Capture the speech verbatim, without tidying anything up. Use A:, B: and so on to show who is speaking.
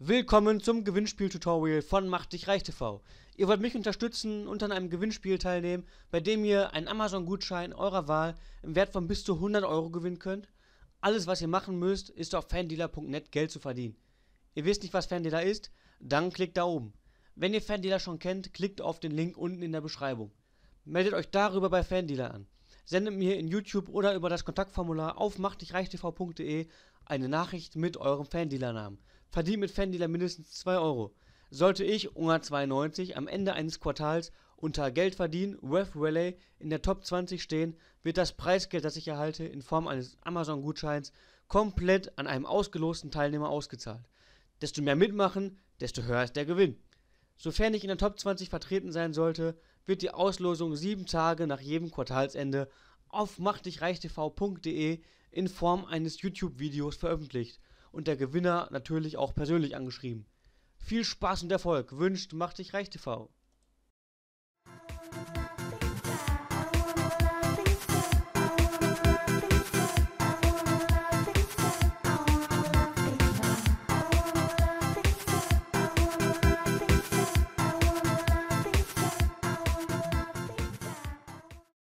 A: Willkommen zum Gewinnspiel-Tutorial von Mach dich reich T V. Ihr wollt mich unterstützen und an einem Gewinnspiel teilnehmen, bei dem ihr einen Amazon-Gutschein eurer Wahl im Wert von bis zu hundert Euro gewinnen könnt. Alles, was ihr machen müsst, ist auf fandealer punkt net Geld zu verdienen. Ihr wisst nicht, was Fandealer ist? Dann klickt da oben. Wenn ihr Fandealer schon kennt, klickt auf den Link unten in der Beschreibung. Meldet euch darüber bei Fandealer an. Sendet mir in YouTube oder über das Kontaktformular auf mach dich reich T V punkt de eine Nachricht mit eurem Fandealer-Namen. Verdient mit Fandealer mindestens zwei Euro. Sollte ich, Ungar zweiundneunzig, am Ende eines Quartals unter Geld verdienen, Rev Rally in der Top zwanzig stehen, wird das Preisgeld, das ich erhalte, in Form eines Amazon-Gutscheins komplett an einem ausgelosten Teilnehmer ausgezahlt. Desto mehr mitmachen, desto höher ist der Gewinn. Sofern ich in der Top zwanzig vertreten sein sollte, wird die Auslosung sieben Tage nach jedem Quartalsende auf mach dich reich T V punkt de in Form eines YouTube-Videos veröffentlicht und der Gewinner natürlich auch persönlich angeschrieben. Viel Spaß und Erfolg wünscht Mach dich reich T V.